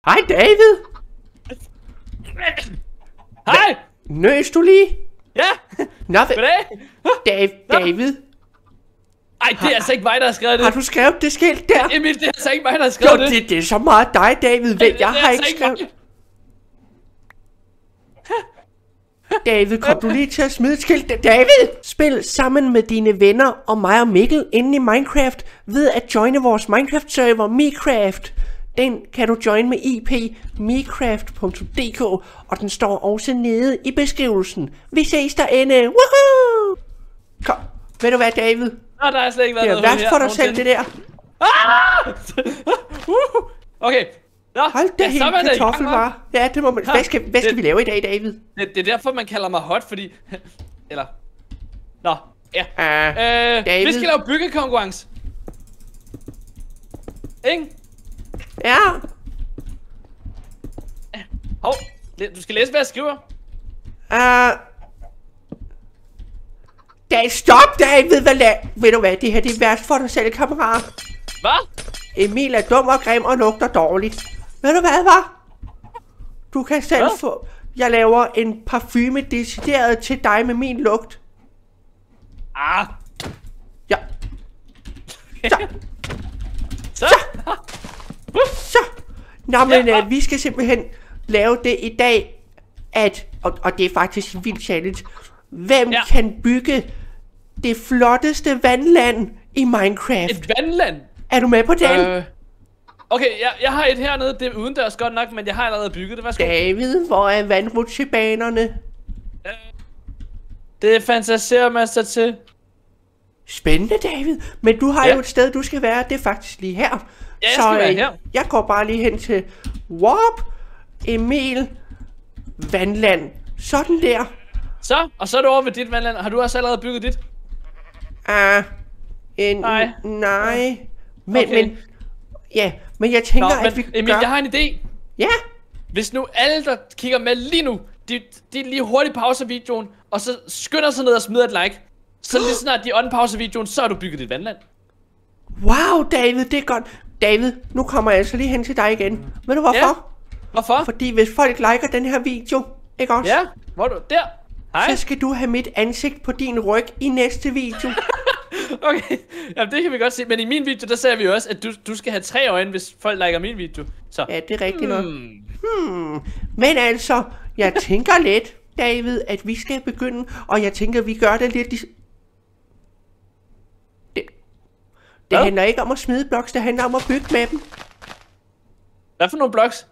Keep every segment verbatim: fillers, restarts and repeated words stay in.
Hej David. Hej. Nøs du lige? Ja. Nå, Goddag. Dav David. Ej, det er altså ikke mig, der har skrevet det. Har du skrevet det skilt der? Emil, det er altså ikke mig, der har skrevet jo, det. det. Det er så meget dig, David. Vel, jeg har ikke skrevet... David, kom du lige til at smide et skilt? David! Spil sammen med dine venner og mig og Mikkel inde i Minecraft ved at joine vores Minecraft-server Minecraft. Den kan du join med I P minecraft punktum d k, og den står også nede i beskrivelsen. Vi ses derinde. Woohoo! Kom. Ved du hvad, David? Nå, der har slet ikke været noget her. Det er værst for dig selv, det der. Okay. Nå, hold da helt kartoffelvarer. Ja, det må man. Hvad skal, hvad skal det, vi lave i dag, David? Det, det er derfor, man kalder mig hot, fordi... Eller... Nå, ja. Uh, øh, David. Vi skal lave byggekonkurrence. Ikke? Ja. Hov, du skal læse, hvad jeg skriver. Uh, da, stop, David. Hvad la Ved du hvad, det her det er værst for dig selv, kammerat. Hvad? Emil er dum og grim og lugter dårligt. Ved du hvad, hva'? Du kan selv hvad? få... Jeg laver en parfume decideret til dig med min lugt. Ah. Ja. Så. Så. Så. Så. Nå, men ja. øh, vi skal simpelthen lave det i dag, at... Og, og det er faktisk en vild challenge. Hvem ja. kan bygge det flotteste vandland i Minecraft? Et vandland? Er du med på den? Øh. Okay, jeg, jeg har et hernede, det er udendørs godt nok, men jeg har allerede bygget det. Værsgo. David, hvor er vandrutsjebanerne? Øh, det fantaserer man sig til. Spændende, David. Men du har ja. jo et sted, du skal være. Det er faktisk lige her. Ja, jeg Så, skal være her. Jeg går bare lige hen til Warp, Emil, vandland. Sådan der. Så, og så er du over ved dit vandland. Har du også allerede bygget dit? Ah, en, nej. Nej. Men, okay. men, ja, men jeg tænker, Nå, at men, vi Emil, gør... jeg har en idé. Ja? Hvis nu alle, der kigger med lige nu, de, de lige hurtigt pauser videoen, og så skynder sig ned og smider et like, så lige snart de unpauser videoen, så har du bygget dit vandland. Wow, David, det er godt. David, nu kommer jeg altså lige hen til dig igen. Ved du hvorfor? Ja. Hvorfor? Fordi hvis folk liker den her video, ikke også? Ja, hvor er du? Der. Hej. Så skal du have mit ansigt på din ryg i næste video. Okay, jamen det kan vi godt se. Men i min video, der sagde vi jo også, at du, du skal have tre øjne, hvis folk liker min video. Så. Ja, det er rigtigt nok. Hmm. Hmm. Men altså, jeg tænker lidt, David, at vi skal begynde. Og jeg tænker, vi gør det lidt... Det, det handler ikke om at smide bloks, det handler om at bygge med dem. Hvad for nogle bloks?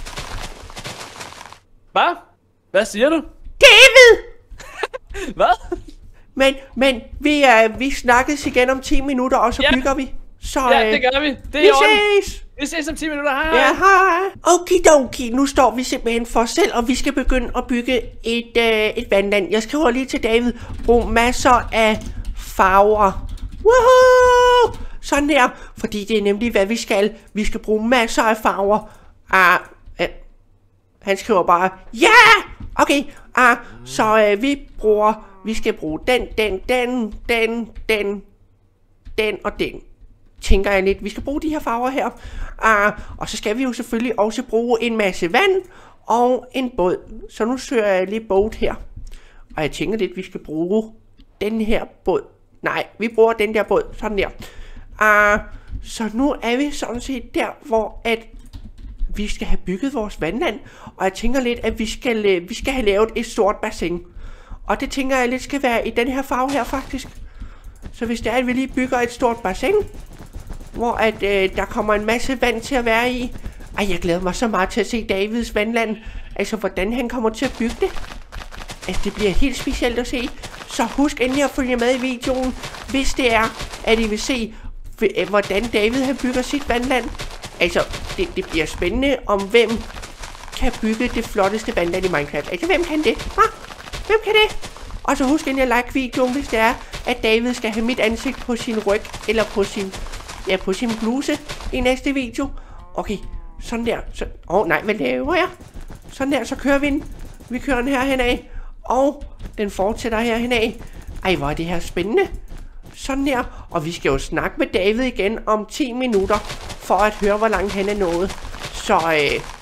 Hvad? Hvad siger du? David! Hvad? Men, men vi, er, vi snakkes igen om ti minutter, og så ja. bygger vi. Så, ja, det gør vi. Det er vi orden. ses! Vi ses om ti minutter. Hej, hej. Ja, hej. Okidoki, nu står vi simpelthen for os selv, og vi skal begynde at bygge et, øh, et vandland. Jeg skriver lige til David, brug masser af farver. Woohoo! Sådan her, fordi det er nemlig, hvad vi skal. Vi skal bruge masser af farver. Ah, øh, han skriver bare, ja! Okay, ah, så øh, vi bruger... Vi skal bruge den, den, den, den, den, den og den. Tænker jeg lidt. Vi skal bruge de her farver her. Uh, og så skal vi jo selvfølgelig også bruge en masse vand og en båd. Så nu søger jeg lige båd her. Og jeg tænker lidt, vi skal bruge den her båd. Nej, vi bruger den der båd. Sådan der. Uh, så nu er vi sådan set der, hvor at vi skal have bygget vores vandland. Og jeg tænker lidt, at vi skal, vi skal have lavet et stort bassin. Og det tænker jeg lidt skal være i den her farve her faktisk. Så hvis det er, at vi lige bygger et stort bassin, hvor at, øh, der kommer en masse vand til at være i. Ej, jeg glæder mig så meget til at se Davids vandland. Altså, hvordan han kommer til at bygge det. Altså, det bliver helt specielt at se. Så husk endelig at følge med i videoen, hvis det er, at I vil se, hvordan David han bygger sit vandland. Altså, det, det bliver spændende om hvem kan bygge det flotteste vandland i Minecraft. Altså, hvem kan det? Hva? Hvem kan det? Og så husk endelig at like videoen, hvis det er, at David skal have mit ansigt på sin ryg, eller på sin, ja, på sin bluse i næste video. Okay, sådan der. Åh oh, nej, hvad laver jeg? Sådan der, så kører vi den. Vi kører den her henad, og den fortsætter her henad. Ej, hvor er det her spændende. Sådan der, og vi skal jo snakke med David igen om ti minutter, for at høre, hvor langt han er nået. Så øh,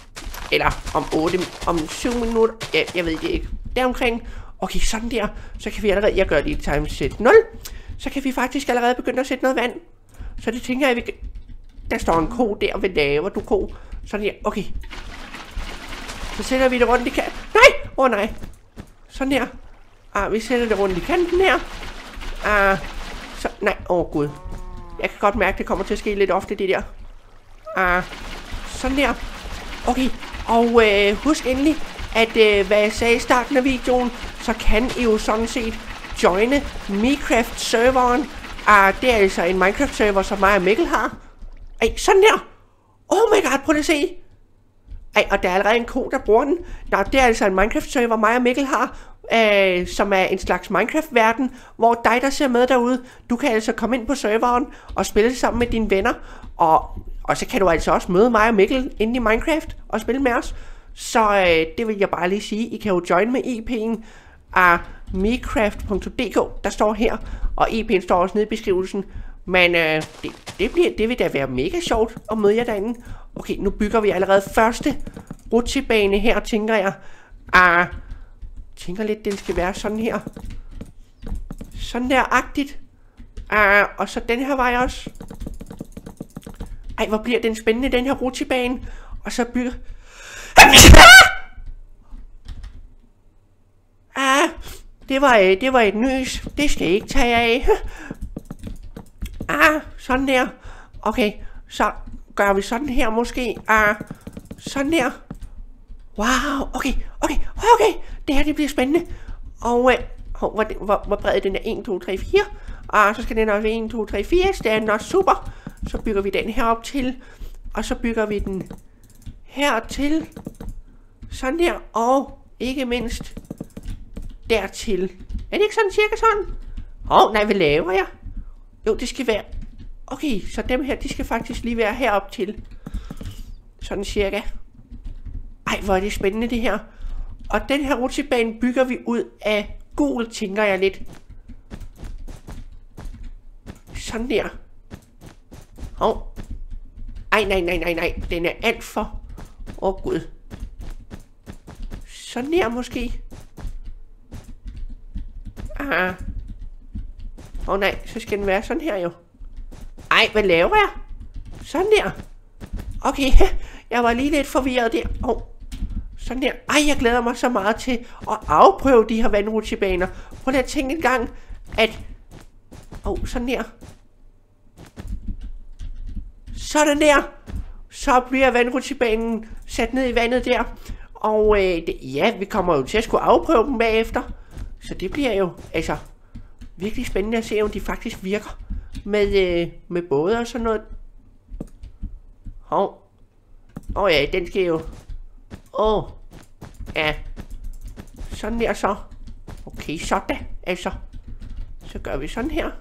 Eller om otte, om syv minutter. Ja, jeg ved det ikke. Deromkring. Okay, sådan der. Så kan vi allerede, jeg gør lige timeset nul. Så kan vi faktisk allerede begynde at sætte noget vand. Så det tænker jeg, vi kan... Der står en ko der ved lave, du ko. Sådan der, okay. Så sætter vi det rundt i kanten. Nej! Åh oh, nej. Sådan her. Ah, vi sætter det rundt i kanten her. Ah, så... Nej, åh oh, gud. Jeg kan godt mærke, det kommer til at ske lidt ofte, det der. Ah, sådan der. Okay, og øh, husk endelig, at øh, hvad jeg sagde i starten af videoen, så kan I jo sådan set joine Minecraft-serveren. Ah, det er altså en Minecraft-server, som mig og Mikkel har. Ej, sådan der. Oh my god, prøv at se. Ej, og der er allerede en ko, der bruger den. Nå, det er altså en Minecraft-server, mig og Mikkel har, øh, som er en slags Minecraft-verden, hvor dig, der ser med derude, du kan altså komme ind på serveren og spille sammen med dine venner. Og, og så kan du altså også møde mig og Mikkel inde i Minecraft og spille med os. Så øh, det vil jeg bare lige sige. I kan jo join med I P'en af minecraft punktum d k, der står her. Og I P'en står også nede i beskrivelsen. Men øh, det, det, bliver, det vil da være mega sjovt at møde jer derinde. Okay, nu bygger vi allerede første rutsjebane her, tænker jeg. Ah, tænker lidt, den skal være sådan her. Sådan der-agtigt. Ah, og så den her vej også. Ej, hvor bliver den spændende, den her rutsjebane. Og så bygger... Ah, det var, det var et nys. Det skal jeg ikke tage af. Ah, sådan der. Okay, så gør vi sådan her måske. Ah, sådan der. Wow, okay, okay, okay. Det her, det bliver spændende. Og, øh, hvor, hvor, hvor bred den er? en, to, tre, fire. Ah, så skal den også være en, to, tre, fire. Så det er den også super. Så bygger vi den her op til. Og så bygger vi den her til. Sådan der. Og ikke mindst dertil. Er det ikke sådan cirka sådan? Åh, oh, nej, hvad laver jeg? Jo, det skal være... Okay, så dem her, de skal faktisk lige være herop til. Sådan cirka. Ej, hvor er det spændende det her. Og den her rutsjebane bygger vi ud af gul, tænker jeg lidt. Sådan der. Hov. Ej, nej, nej, nej, nej. Den er alt for... Åh, oh, gud. Sådan der måske. Ah. Åh oh, nej, så skal den være sådan her jo. Ej, hvad laver jeg? Sådan der. Okay, jeg var lige lidt forvirret der. Åh, oh. Sådan der. Ej, jeg glæder mig så meget til at afprøve de her vandrutsjebaner. Prøv lige at tænke en gang, at... Åh, oh, sådan der. Sådan der. Så bliver vandrutsjebanen sat ned i vandet der. Og øh, det, ja, vi kommer jo til at skulle afprøve dem bagefter. Så det bliver jo, altså... virkelig spændende at se, om de faktisk virker med, øh, med både og sådan noget. Hov. Åh oh, ja, den skal jo... Åh. Oh. Ja. Sådan der så. Okay, sådan. Altså. Så gør vi sådan her.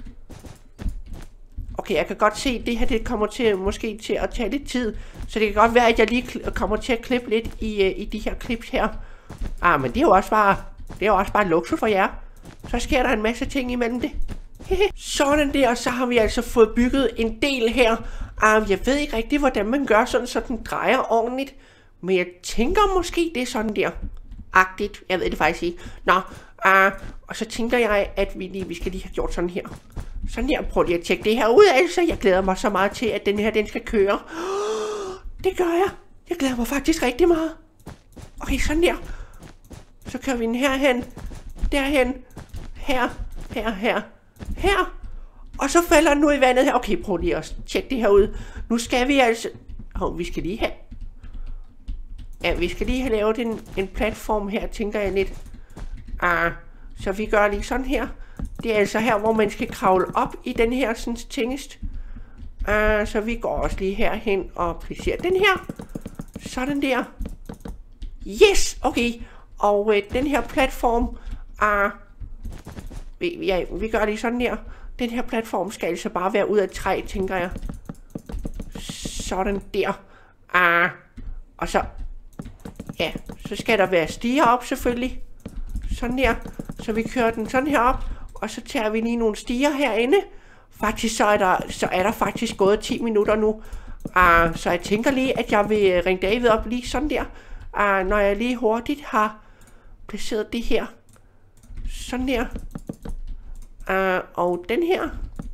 Okay, jeg kan godt se, at det her det kommer til måske til at tage lidt tid. Så det kan godt være, at jeg lige kommer til at klippe lidt i, øh, i de her klips her. Ah, men det er jo også bare... Det er jo også bare luksus for jer. Så sker der en masse ting imellem det. Sådan der, og så har vi altså fået bygget en del her. Um, jeg ved ikke rigtig, hvordan man gør sådan, så den drejer ordentligt. Men jeg tænker måske, det er sådan der. Agtigt. Jeg ved det faktisk ikke. Nå, uh, og så tænker jeg, at vi, lige, vi skal lige have gjort sådan her. Sådan der, prøv lige at tjekke det her ud, altså. Jeg glæder mig så meget til, at den her, den skal køre. Det gør jeg. Jeg glæder mig faktisk rigtig meget. Okay, sådan der. Så kører vi den herhen. Derhen. Her, her, her, her. Og så falder den nu i vandet her. Okay, prøv lige at tjekke det her ud. Nu skal vi altså... Åh, oh, vi skal lige have... Ja, vi skal lige have lavet en, en platform her, tænker jeg lidt. Ah, så vi gør lige sådan her. Det er altså her, hvor man skal kravle op i den her sådan tingest. Ah, så vi går også lige herhen og placerer den her. Sådan der. Yes, okay. Og øh, den her platform... Ah, vi, ja, vi gør det sådan her. Den her platform skal altså bare være ud af træ, tænker jeg. Sådan der. Ah, og så... Ja, så skal der være stiger op selvfølgelig. Sådan der. Så vi kører den sådan her op. Og så tager vi lige nogle stiger herinde. Faktisk så er der, så er der faktisk gået ti minutter nu. Uh, så jeg tænker lige, at jeg vil ringe David op lige sådan der. Uh, når jeg lige hurtigt har placeret det her. Sådan der. Uh, og den her.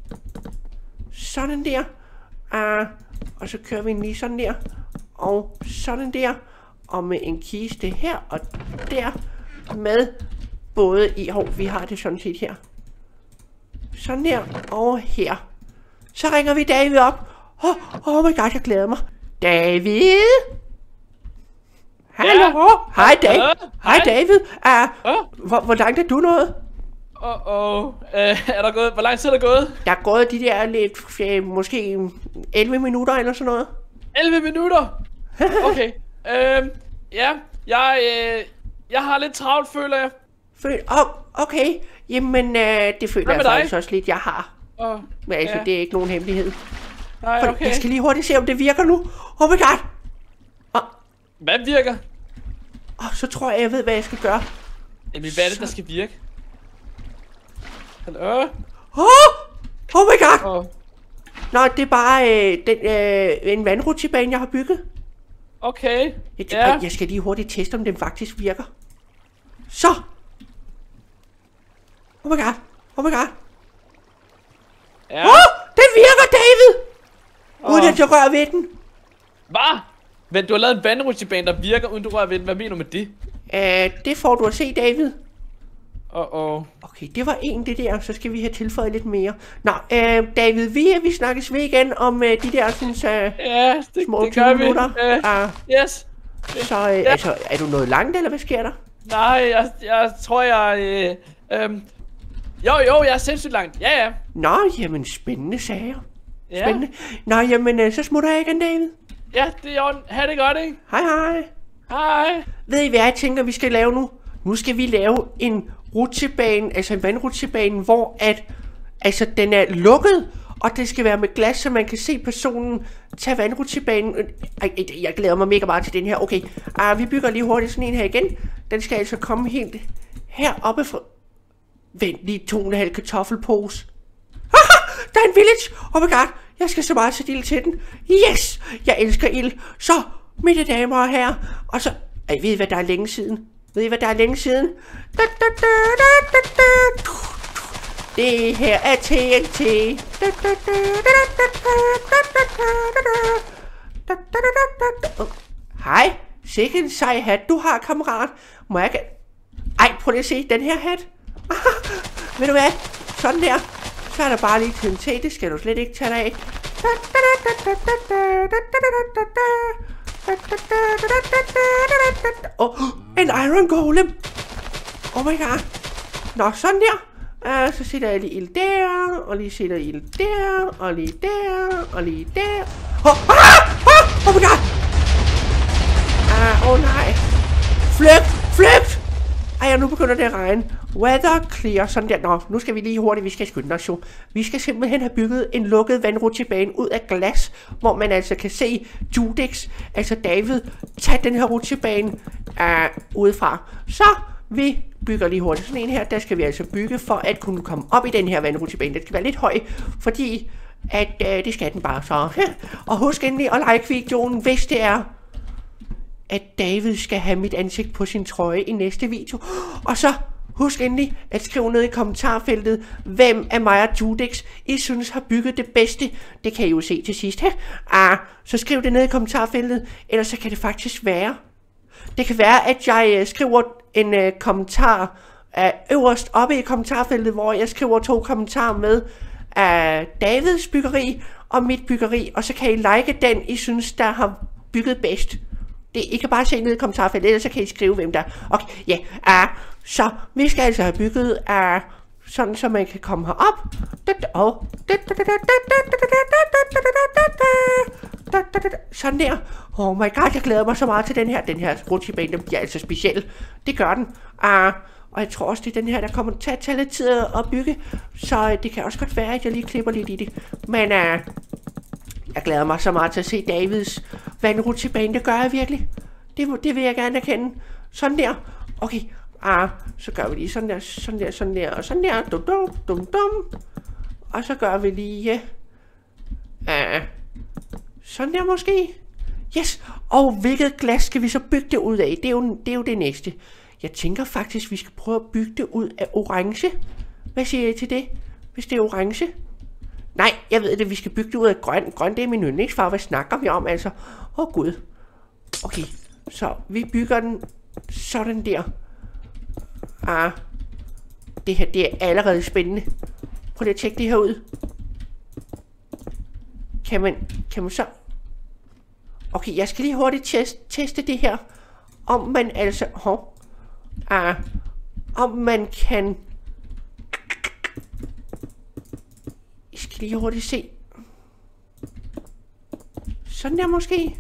Sådan der. Uh, og så kører vi lige sådan der. Og sådan der. Og med en kiste her og der. Med både i... Hov, vi har det sådan set her. Sådan der. Og her. Så ringer vi David op. Oh, oh my god, jeg glæder mig. David? Hallo? Ja. Hej, David. Hej, David. Uh, uh. Hvor, hvor langt er du nået? Åh, oh, oh. uh, er der gået? Hvor lang tid er der gået? Der er gået de der lidt, uh, måske elleve minutter eller sådan noget. elleve minutter? Okay. uh, ja, jeg, uh, jeg har lidt travlt, føler jeg. Føl oh, okay. Jamen, uh, det føler jeg faktisk dig? også lidt, jeg har. Oh, Men altså, ja. det er ikke nogen hemmelighed. Nej, okay. Jeg skal lige hurtigt se, om det virker nu. Oh my god. Oh. Hvad virker? Åh, oh, så tror jeg, jeg ved, hvad jeg skal gøre. Jamen, hvad er det, der skal virke? Hallo? Oh, oh my god! Oh. Nå, det er bare øh, den, øh, en vandrutsjebane, jeg har bygget. Okay, jeg, ja. Jeg skal lige hurtigt teste, om den faktisk virker. Så! Oh my god, oh my god. Ja. Oh, den virker, David! Oh. Uden at jeg rører ved den. Hvad? Men du har lavet en vandrutsjebane, der virker, uden du rører ved den. Hvad mener du med det? Uh, det får du at se, David. Åh, oh, oh. Okay, det var en det der, så skal vi have tilføjet lidt mere. Nå, øh, David, vi, vi snakkes ved igen om øh, de der sådan, øh, ja, det, små det gør vi. minutter. Uh, uh, yes. Så øh, ja. altså, er du noget langt, eller hvad sker der? Nej, jeg, jeg tror, jeg... Øh, øh, jo, jo, jeg er sindssygt langt. Ja, ja. Nå, jamen, spændende sager. Ja. Spændende. Nå, jamen, øh, så smutter jeg igen, David. Ja, det er orden. Ha' det godt, ikke? Hej, hej. Hej. Ved I, hvad jeg tænker, vi skal lave nu? Nu skal vi lave en rutsjebane, altså en vandrutsjebane, hvor at, altså den er lukket, og det skal være med glas, så man kan se personen tage vandrutsjebanen. Ej, jeg glæder mig mega meget til den her. Okay, uh, vi bygger lige hurtigt sådan en her igen. Den skal altså komme helt heroppe fra... Vent lige, to og en halv kartoffelpose. Haha, der er en village. Oh my god, jeg skal så meget sætte ild til den. Yes, jeg elsker ild. Så, mine damer og herrer, og så... Ej, ved I, hvad der er længe siden? Ved I, hvad der er længe siden? Det her er T N T. Oh, hej, sikke en sej hat du har, kammerat. Må jeg... Ej, prøv lige at se den her hat. Ved du hvad? Sådan der. Så er der bare lige T N T. Det skal du slet ikke tage dig af. Oh, en iron golem. Oh my god. Nå, sådan der. Uh, så sætter jeg lige ild der, og lige sætter ild der, og lige der, og lige der. Oh, ah, ah, oh my god. Uh, oh nej. Flygt, flygt. Ej, nu begynder det at regne. Weather clear, sådan der. Nå, nu skal vi lige hurtigt, vi skal skynde os jo. Vi skal simpelthen have bygget en lukket vandrutsjebane ud af glas, hvor man altså kan se Judex, altså David, tage den her rutsjebane uh, udefra. Så vi bygger lige hurtigt sådan en her. Der skal vi altså bygge for at kunne komme op i den her vandrutsjebane. Den skal være lidt høj, fordi at uh, det skal den bare så. Og husk endelig at like videoen, hvis det er at David skal have mit ansigt på sin trøje i næste video. Og så husk endelig at skrive ned i kommentarfeltet, hvem af mig og Judex I synes har bygget det bedste. Det kan I jo se til sidst her. Ah, så skriv det ned i kommentarfeltet, ellers så kan det faktisk være. Det kan være, at jeg uh, skriver en uh, kommentar uh, øverst oppe i kommentarfeltet, hvor jeg skriver to kommentarer med uh, Davids byggeri og mit byggeri, og så kan I like den, I synes, der har bygget bedst. Det, I kan bare se ned i kommentarfeltet, ellers så kan I skrive, hvem der. Okay, ja. Yeah, uh, så vi skal altså have bygget uh, sådan, så man kan komme herop. Og sådan der. Oh my god, jeg glæder mig så meget til den her. Den her rutsjebane, den bliver altså speciel. Det gør den. Uh, og jeg tror også, det er den her, der kommer til at tage lidt tid at bygge. Så det kan også godt være, at jeg lige klipper lidt i det. Men uh, jeg glæder mig så meget til at se Davids vandrutsjebane. Det gør jeg virkelig. Det, det vil jeg gerne erkende. Sådan der. Okay. Ah, så gør vi lige sådan der, sådan der, sådan der, og sådan der. Dum, dum, dum, dum. Og så gør vi lige... Ah, Sådan der måske. Yes. Og hvilket glas skal vi så bygge det ud af? Det er jo det, er jo det næste. Jeg tænker faktisk, vi skal prøve at bygge det ud af orange. Hvad siger I til det? Hvis det er orange? Nej, jeg ved det. Vi skal bygge det ud af grøn. Grøn, det er min yndlingsfarve. Hvad snakker vi om, altså? Åh, oh, gud. Okay, så vi bygger den sådan der. Ah, det her, det er allerede spændende. Prøv lige at tjekke det her ud. Kan man, kan man så... Okay, jeg skal lige hurtigt teste, teste det her. Om man altså... Hov. Ah, om man kan... Jeg skal lige hurtigt se. Sådan der måske.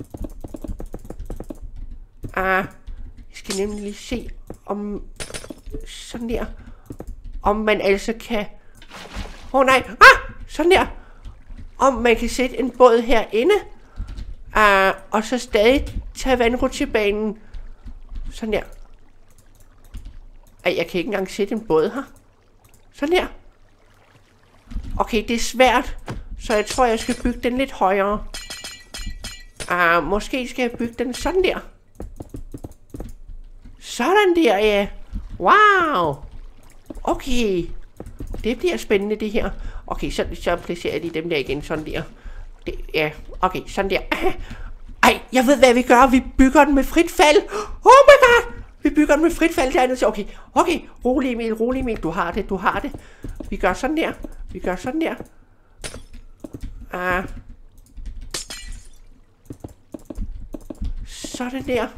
Ah, jeg skal nemlig lige se om... Sådan der. Om man altså kan... Åh oh, nej. Ah! Sådan der. Om man kan sætte en båd herinde. Ah, og så stadig tage vandrutsjebanen. Sådan der. Ej, jeg kan ikke engang sætte en båd her. Sådan der. Okay, det er svært. Så jeg tror, jeg skal bygge den lidt højere. Ah, måske skal jeg bygge den sådan der. Sådan der, ja. Wow. Okay. Det bliver spændende, det her. Okay, så, så placerer jeg lige dem der igen, sådan der. Det, ja, okay, sådan der. Ej, jeg ved, hvad vi gør. Vi bygger den med frit fald. Oh my god. Vi bygger den med frit fald dernede. Okay, okay. Rolig Emil, rolig Emil. Du har det, du har det. Vi gør sådan der. Vi gør sådan der. Ah. Sådan der.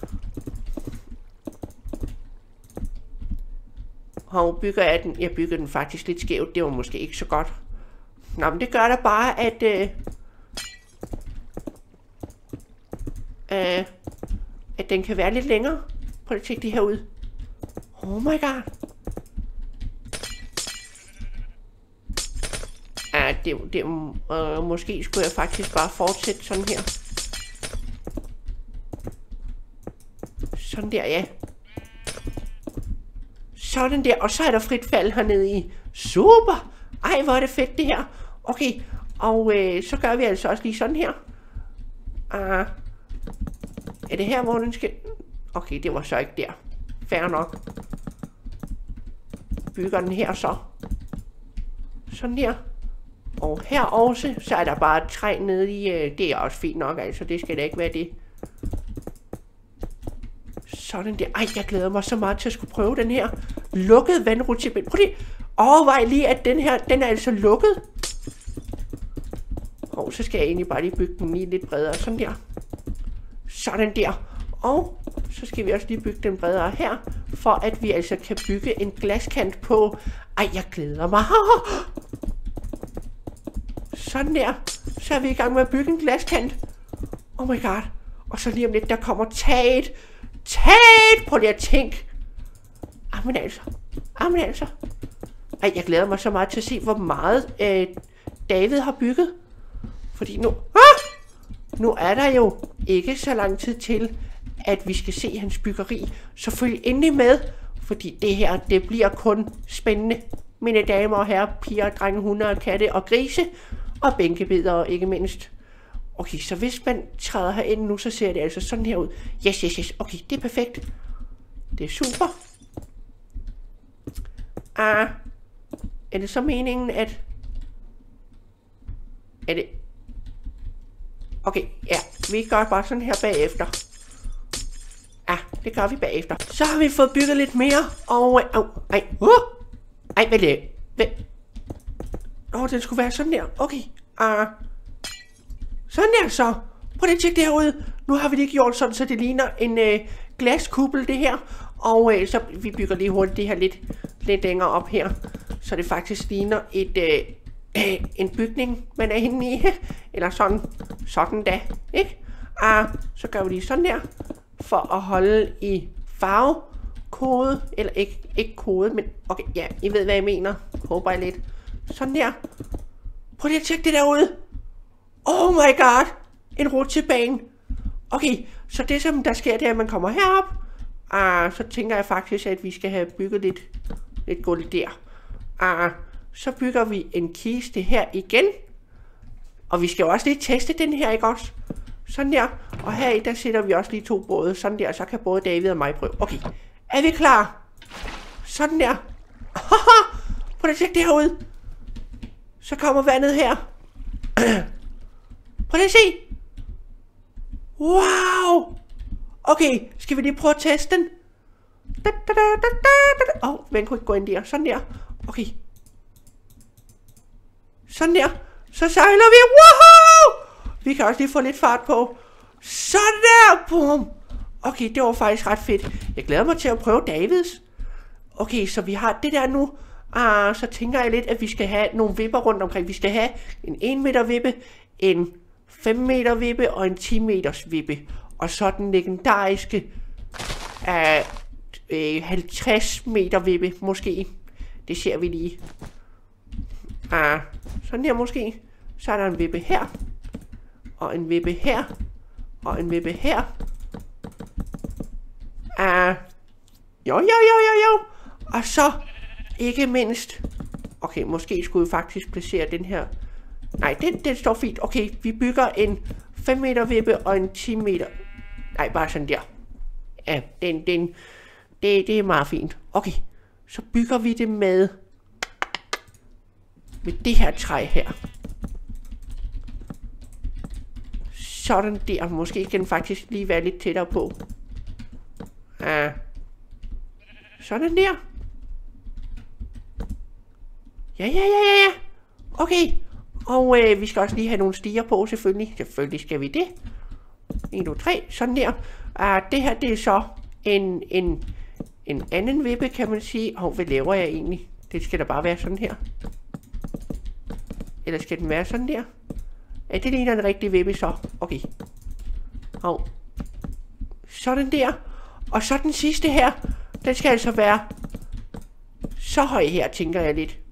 Og bygger jeg den. Jeg bygger den faktisk lidt skævt. Det var måske ikke så godt. Nå, men det gør da bare, at... Øh, øh, at den kan være lidt længere. Prøv at tjekke det her ud. Oh my god. Ah, det, det, øh, måske skulle jeg faktisk bare fortsætte sådan her. Sådan der, ja. Sådan der, og så er der frit fald hernede i. Super! Ej, hvor er det fedt det her. Okay, og øh, så gør vi altså også lige sådan her. Ah, er det her, hvor den skal... Okay, det var så ikke der. Fair nok. Bygger den her så. Sådan der. Og her også, så er der bare et træ nede i... Øh, det er også fint nok, altså. Det skal da ikke være det. Sådan der. Ej, jeg glæder mig så meget til at skulle prøve den her lukkede vandrutsjebane. Prøv lige overvej lige, at den her, den er altså lukket. Og så skal jeg egentlig bare lige bygge den lige lidt bredere. Sådan der. Sådan der. Og så skal vi også lige bygge den bredere her, for at vi altså kan bygge en glaskant på. Ej, jeg glæder mig. Sådan der. Så er vi i gang med at bygge en glaskant. Oh my god. Og så lige om lidt, der kommer taget. Taget! Prøv lige at tænke. Amen altså. Amen altså. Ej, jeg glæder mig så meget til at se, hvor meget øh, David har bygget. Fordi nu... Ah! Nu er der jo ikke så lang tid til, at vi skal se hans byggeri. Så følg endelig med, fordi det her, det bliver kun spændende. Mine damer og herrer, piger, drenge, hunde og katte og grise. Og bænkebidere, ikke mindst. Okay, så hvis man træder herind nu, så ser det altså sådan her ud. Yes, yes, yes. Okay, det er perfekt. Det er super. Ah, er det så meningen, at... Er det... Okay, ja, vi gør bare sådan her bagefter. Ja, det gør vi bagefter. Så har vi fået bygget lidt mere, og... Åh, oh, ej, uh, ej, hvad det... Hvad? Åh, oh, den skulle være sådan der. Okay, ah... Uh, sådan der så. Prøv lige at tjekke det her ud. Nu har vi det gjort sådan, så det ligner en øh, glaskuppel, det her. Og øh, så vi bygger lige hurtigt det her lidt, lidt længere op her. Så det faktisk ligner et, øh, øh, en bygning, man er inde i. Eller sådan, sådan da, ikke? Ah, så gør vi lige sådan der. For at holde i farvekode. Eller ikke, ikke kode, men okay, ja, I ved hvad jeg mener. Håber jeg lidt. Sådan der. Prøv lige at tjekke det der ud. Oh my god! En rutsjebane. Okay, så det som der sker, det er, at man kommer herop. Ah, så tænker jeg faktisk, at vi skal have bygget lidt, lidt gulv der. Ah, så bygger vi en kiste her igen. Og vi skal jo også lige teste den her, ikke også? Sådan der. Og heri, der sætter vi også lige to både. Sådan der, så kan både David og mig prøve. Okay, er vi klar? Sådan der. Haha! Prøv at tjekke det herude. Så kommer vandet her. Prøv lige at se. Wow! Okay, skal vi lige prøve at teste den? Åh, oh, man kunne ikke gå ind der. Sådan der. Okay. Sådan der. Så sejler vi. Wow! Vi kan også lige få lidt fart på. Sådan der. Boom. Okay, det var faktisk ret fedt. Jeg glæder mig til at prøve Davids. Okay, så vi har det der nu. Ah, så tænker jeg lidt, at vi skal have nogle vipper rundt omkring. Vi skal have en en meter vippe, en fem meter vippe og en ti meters vippe. Og så den legendariske uh, uh, halvtreds meter vippe, måske. Det ser vi lige. Ah, sådan her måske. Så er der en vippe her. Og en vippe her. Og en vippe her. Ah, jo, jo, jo, jo, jo. Og så, ikke mindst. Okay, måske skulle vi faktisk placere den her. Nej, den, den står fint. Okay, vi bygger en fem meter vippe og en ti meter. Nej, bare sådan der. Ja, den, den, det, det er meget fint. Okay, så bygger vi det med, med det her træ her. Sådan der. Måske kan den faktisk lige være lidt tættere på. Ja. Sådan der. Ja, ja, ja, ja, ja. Okay. Og øh, vi skal også lige have nogle stiger på, selvfølgelig. Selvfølgelig skal vi det. en, to, tre. Sådan der. Uh, det her, det er så en, en, en anden vippe, kan man sige. Og hvad laver jeg egentlig? Det skal da bare være sådan her. Eller skal den være sådan der? Ja, det ligner en rigtig vippe så. Okay. Og sådan der. Og så den sidste her. Den skal altså være så høj her, tænker jeg lidt.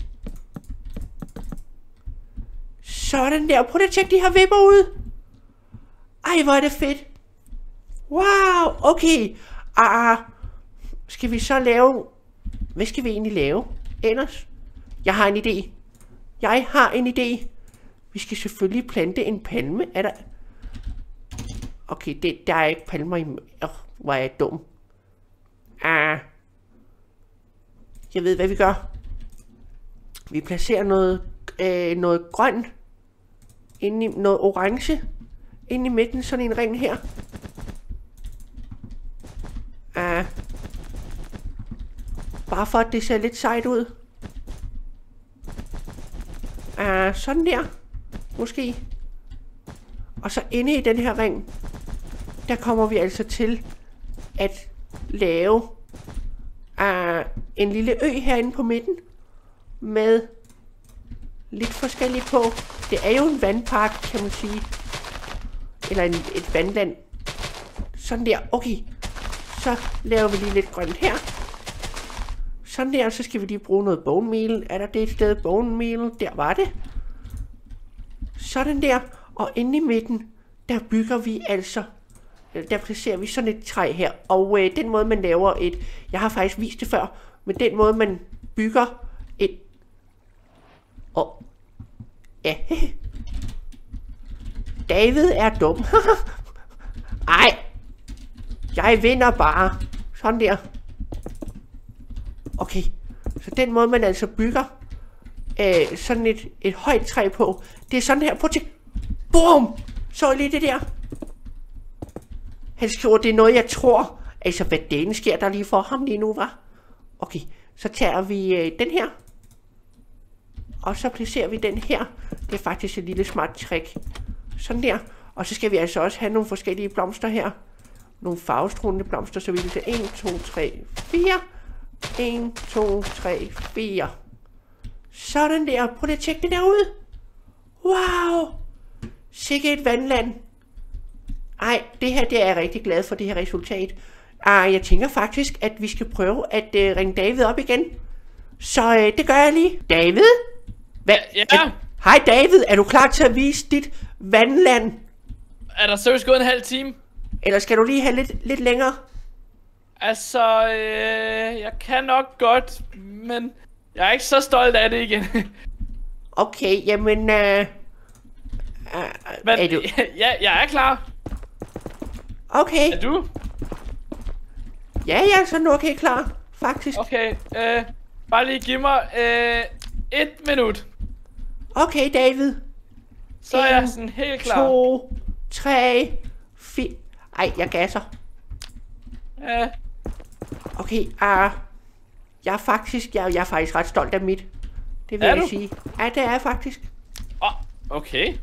Sådan der. Prøv at tjekke de her vipper ud. Ej, hvor er det fedt. Wow, okay. Ah, skal vi så lave... Hvad skal vi egentlig lave ellers? Jeg har en idé. Jeg har en idé. Vi skal selvfølgelig plante en palme. Er der... Okay, det, der er ikke palmer i... Oh, hvor er jeg dum. Ah. Jeg ved, hvad vi gør. Vi placerer noget, øh, noget grønt. Inde i noget orange. Inde i midten, sådan en ring her. Ah. Bare for at det ser lidt sejt ud. Ah, sådan der. Måske. Og så inde i den her ring, der kommer vi altså til at lave uh, en lille ø herinde på midten med lidt forskelligt på. Det er jo en vandpark, kan man sige. Eller en, et vandland. Sådan der. Okay. Så laver vi lige lidt grønt her. Sådan der. Så skal vi lige bruge noget bone meal. Er der det et sted? Bone meal. Der var det. Sådan der. Og inde i midten, der bygger vi altså, der placerer vi sådan et træ her. Og øh, den måde man laver et, jeg har faktisk vist det før, men den måde man bygger et, og ja, David er dum. Ej, jeg vinder bare. Sådan der. Okay, så den måde man altså bygger øh, sådan et, et højt træ på, det er sådan her. Prøv at tænke. Boom! Så I lige det der? Han skriver, det er noget, jeg tror. Altså, hvad delen sker der lige for ham lige nu, var? Okay, så tager vi øh, den her. Og så placerer vi den her. Det er faktisk et lille smart trick. Sådan der. Og så skal vi altså også have nogle forskellige blomster her. Nogle farvestrålende blomster, så vi vil tage en, to, tre, fire. en, to, tre, fire. Sådan der. Prøv lige at tjekke det derude. Wow! Sikke et vandland. Ej, det her, det er jeg rigtig glad for, det her resultat. Ah, jeg tænker faktisk, at vi skal prøve at uh, ringe David op igen. Så uh, det gør jeg lige. David? Hva? Ja? Hej David, er du klar til at vise dit vandland? Er der seriøst gået en halv time? Eller skal du lige have lidt, lidt længere? Altså, øh, jeg kan nok godt, men jeg er ikke så stolt af det igen. Okay, jamen... Uh, Men, er du... ja, jeg er klar. Okay. Er du? Ja, jeg er sådan okay klar, faktisk. Okay, øh, bare lige giv mig øh, et minut. Okay, David. Så er jeg En, sådan helt klar. to, tre, fire... Ej, jeg gasser. Ja. Okay, uh, jeg er faktisk... Jeg, jeg er faktisk ret stolt af mit. Det vil Er jeg du? sige. Ja, det er jeg faktisk. Åh, oh, okay.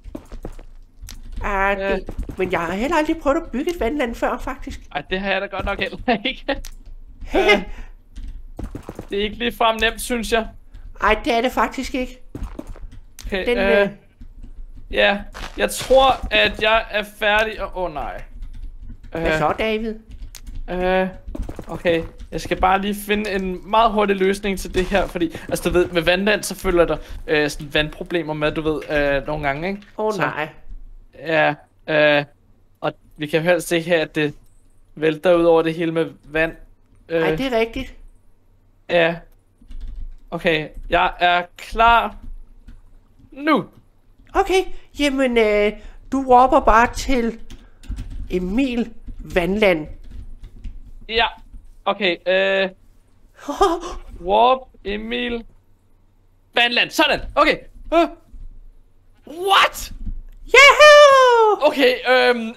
Uh, Ja. det, men jeg har heller aldrig prøvet at bygge et vandland før, faktisk. Ej, det har jeg da godt nok heller ikke. øh, det er ikke lige frem nemt, synes jeg. Ej, det er det faktisk ikke. Okay, Den, øh, øh, ja, jeg tror, at jeg er færdig. Åh, oh, nej. Hvad så, David? Øh, okay, jeg skal bare lige finde en meget hurtig løsning til det her, fordi, altså du ved, med vandland, så følger der øh, sådan vandproblemer med, du ved, øh, nogle gange, ikke? Åh, oh, Så, nej. Ja, øh, og vi kan jo helst se her, at det vælter ud over det hele med vand. Øh, Ej, det er rigtigt. Ja. Okay, jeg er klar nu. Okay, jamen, øh, du råber bare til Emil Vandland. Ja, okay, øh, Warp, Emil, Vandland, sådan, okay. Uh. What? Yahoo! Okay, øhm,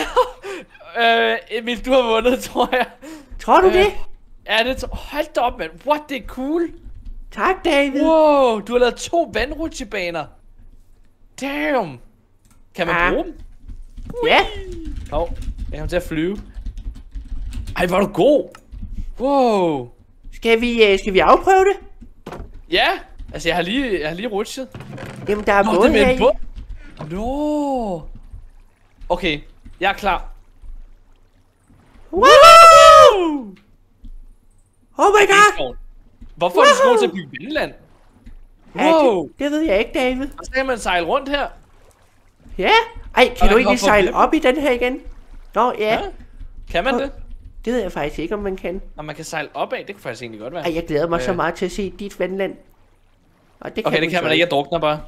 øh, Emil, du har vundet, tror jeg. Tror du Øh, det? Ja, det hold da op, mand. What, det er cool. Tak, David. Wow, du har lavet to vandrutsjebaner. Damn. Kan man Ja. bruge dem? Ja. Åh, oh, jeg kommer til at flyve. Ej, hvor er du god. Wow. Skal vi, øh, skal vi afprøve det? Ja, altså jeg har lige, jeg har lige rutsjet. Jamen, der er Nå, både det er med her en i. båd. Nå. Okay, jeg er klar. Woohoo! Oh my Det er god! sjovt. Hvorfor er du så god til at bygge vandland? Ja, Wow. det, det ved jeg ikke, David. Og så kan man sejle rundt her. Ja. Ej, kan Og du jeg egentlig hopper sejle op. op i den her igen? Nå, ja. Ja. Kan man det? Det ved jeg faktisk ikke, om man kan. Når man kan sejle opad, det kunne faktisk egentlig godt være. Ej, jeg glæder mig så Øh. meget til at se dit vandland. Og det Okay, det du kan så man ikke. Jeg drukner bare.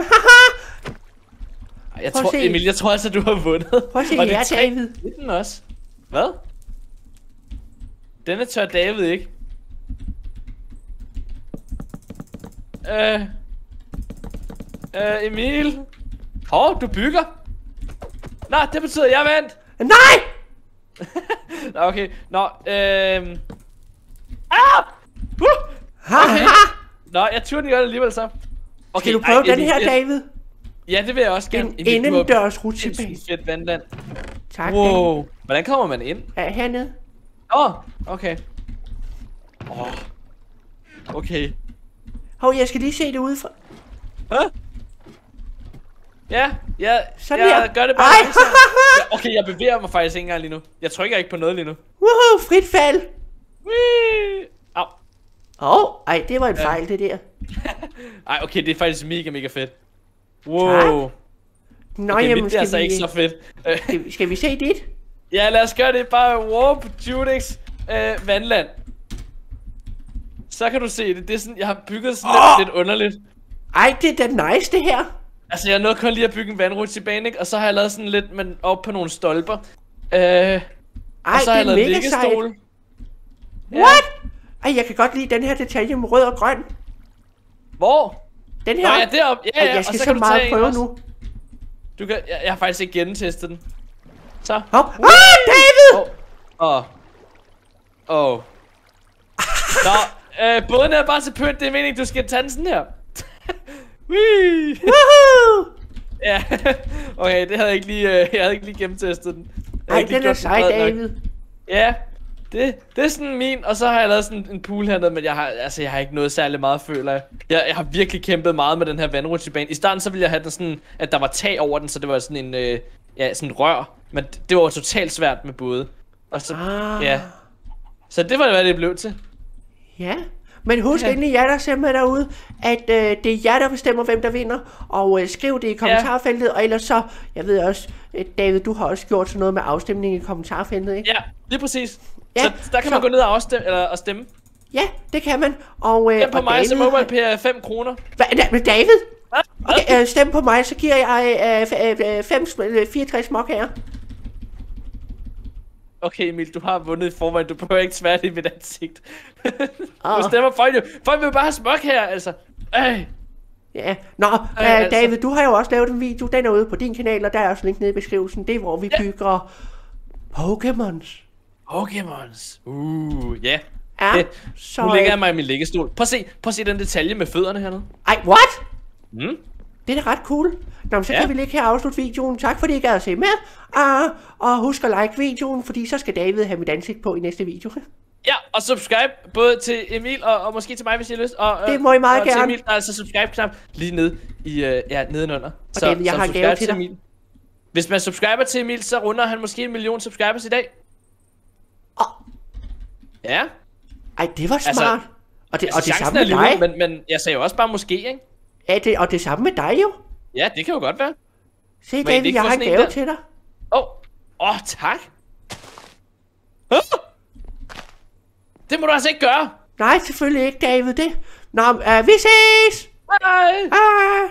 Ej, jeg Prøv at tror, se. Emil, jeg tror altså, du har vundet. Prøv at se Og det er her, tre David. i den også. Hvad? Denne tør David ikke. Øh. Øh, Emil. Hov, du bygger. Nå, det betyder, at jeg vandt. Nej! Nå, okay. Nå, øhm. Ah! Uh! Okay. Nå, jeg turde ikke gøre det alligevel så. Okay, Skal du prøve ej, den Emil, her, jeg- David? Ja, det vil jeg også gerne. En Emil, du har indendørs rutsjebane. sindssygt fedt vandland. Tak, David. Wow. Hvordan kommer man ind? Ja, hernede. Åh, oh, okay. Åh. Oh. Okay. Hov, jeg skal lige se det udefra. Hæ? Ja, ja, Sådan jeg der. gør det bare Ej. langsomt. Ja, okay, jeg bevæger mig faktisk ikke engang lige nu. Jeg trykker ikke på noget lige nu. Woohoo, frit fald. Whee! Au. Åh, oh, ej, det var en Ja. fejl, det der. Ej, okay, det er faktisk mega, mega fedt. Wow. Nå, Okay, jamen, mit det er skal altså vi, ikke så fedt. Øh, skal, vi- skal vi se dit? Ja, lad os gøre det. Bare Warp Judix øh, vandland. Så kan du se det. Det er sådan, jeg har bygget sådan Åh! lidt, lidt underligt. Ej, det er da nice, det her. Altså, jeg nåede kun lige at bygge en vandrutsjebane, ikke? Og så har jeg lavet sådan lidt, men op på nogle stolper. Øh, Ej, og så har jeg det er lavet mega liggestole. What? Ej, jeg kan godt lide den her detalje med rød og grøn. Hvor? Den Nå her. ja, deroppe. Ja, Ej, ja, jeg og skal så så kan du meget tage en prøve også. nu. Du kan, jeg, jeg har faktisk ikke gentestet den. Så. Hov. Ah, David! Åh. Åh. Åh. Nå, øh, båden er bare til pynt. Det er meningen, du skal tage den sådan her. Whee! Woohoo! Ja, okay, det havde jeg ikke lige, øh, jeg havde ikke lige gennemtestet den. Jeg havde Ej, ikke lige den er gjort sej, bred nok. David. Ja, det, det er sådan min, og så har jeg lavet sådan en pool hernede, men jeg har, altså, jeg har ikke noget særlig meget, føler jeg. jeg. Jeg har virkelig kæmpet meget med den her vandrutsjebane. I starten så ville jeg have den sådan, at der var tag over den, så det var sådan en, øh, ja, sådan en rør. Men det var totalt svært med både. Og så, Ah. ja. Så det var hvad det blev til. Ja. Men husk Ja. endelig jer, der ser med derude, at øh, det er jer, der bestemmer, hvem der vinder. Og øh, skriv det i kommentarfeltet, og ellers så, jeg ved også, øh, David, du har også gjort sådan noget med afstemning i kommentarfeltet, ikke? Ja, lige præcis. Ja, så der kan så- man gå ned og, afstemme, eller, og stemme. Ja, det kan man. Og, øh, Ja, på og mig, så David MobilePay har- er fem kroner. Hvad, da- men David? Hvad? Okay, øh, stem på mig, så giver jeg øh, øh, fem, øh, fireogtres småkager. Okay, Emil, du har vundet i forvejen. Du behøver ikke svært i mit ansigt. Oh. Du stemmer folk jo. Folk vil jo bare have smuk her, altså. Ej. Ja, nå, Ej, øh, altså. David, du har jo også lavet en video, den er ude på din kanal, og der er også link nede i beskrivelsen. Det er, hvor vi Ja. bygger Pokémons. Pokémons. Uh, ja. Ja, Det. så... Nu lægger jeg øh, mig i min liggestol. Prøv at se, prøv at se den detalje med fødderne hernede. Ej, what? Mm. Det er da ret cool. Nå, men så Ja. kan vi lige her afslutte videoen. Tak fordi I gad at se med. Uh, og husk at like videoen, fordi så skal David have mit ansigt på i næste video. Ja, og subscribe både til Emil og, og måske til mig, hvis I har lyst. Og, Det må I meget og gerne. til Emil, der er altså subscribe-knap lige nede i, uh, ja, nedenunder. Og David, jeg har en gave til dig. Emil. Hvis man subscriber til Emil, så runder han måske en million subscribers i dag. Oh. Ja. Ej, det var smart. Altså, og det, Altså, og det chancen samme er med dig. lille, men, men jeg sagde jo også bare måske, ikke? Ja, det, og det samme med dig jo. Ja, det kan jo godt være. Se, I David, ikke jeg få har en sådan en gave der? til dig. Åh, oh. åh, oh, tak. Ah! Det må du altså ikke gøre. Nej, selvfølgelig ikke, David. Det. Nå, uh, vi ses! Hej. Hej!